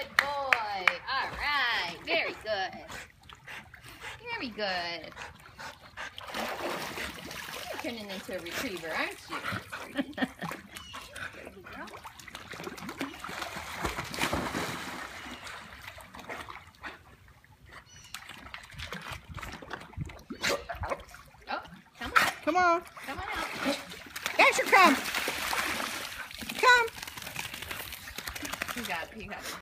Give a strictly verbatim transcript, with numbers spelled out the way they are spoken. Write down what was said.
Good boy. All right. Very good. Very good. You're turning into a retriever, aren't you? Fergie? Fergie girl. Oh, come on. Come on. Come on out. There's your crumb. Come. You got it. You got it.